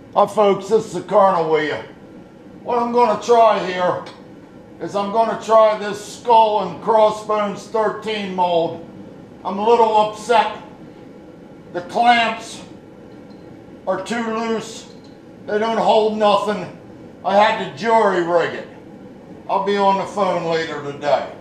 Hi folks, this is the Colonel with you. What I'm going to try here is I'm going to try this Skull and Crossbones 13 mold. I'm a little upset. The clamps are too loose. They don't hold nothing. I had to jury rig it. I'll be on the phone later today.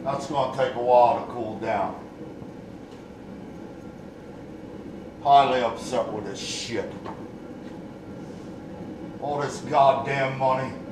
That's going to take a while to cool down. Highly upset with this shit. All this goddamn money.